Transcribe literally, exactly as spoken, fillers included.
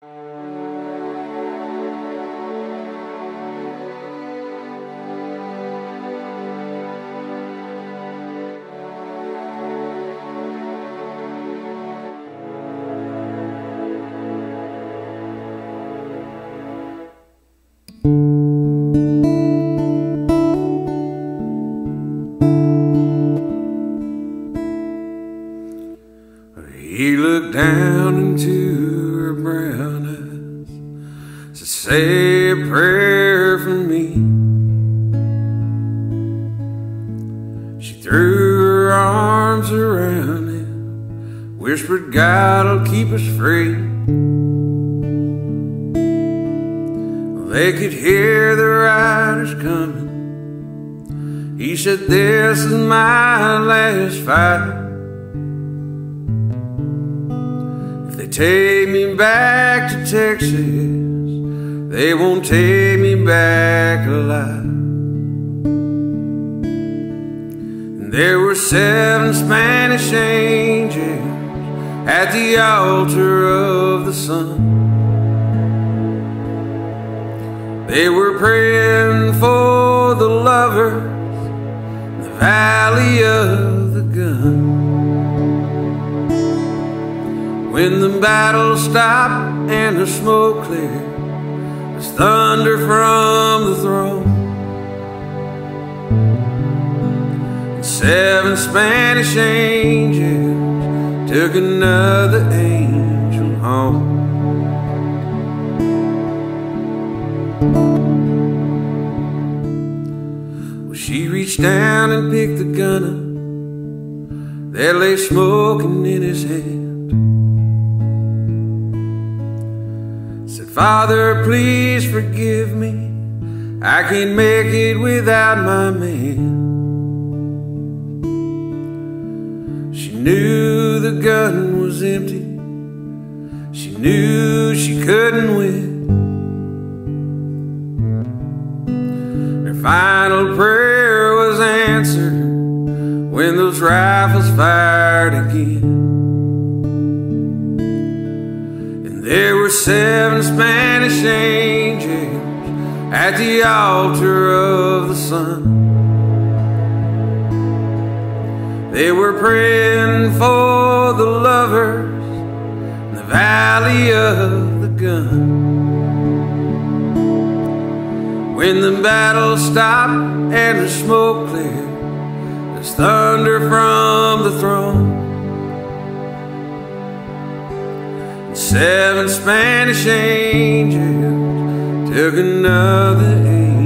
He looked down into her brown eyes, said, "Say a prayer for me." She threw her arms around him, whispered, "God'll keep us free." They could hear the riders coming. He said, "This is my last fight. If they take me back to Texas, they won't take me back alive." And there were seven Spanish angels at the altar of the sun. They were praying for the lovers in the valley of the gun. When the battle stopped and the smoke cleared, there's thunder from the throne. And seven Spanish angels took another angel home. Well, she reached down and picked the gun up that lay smoking in his hand. Said, "Father, please forgive me. I can't make it without my man." She knew the gun was empty. She knew she couldn't win. Her final prayer was answered when those rifles fired again. And there were seven Spanish angels at the altar of the sun. They were praying for the lovers in the valley of the gun. When the battle stopped and the smoke cleared, there's thunder from the throne. And seven Spanish angels took another angel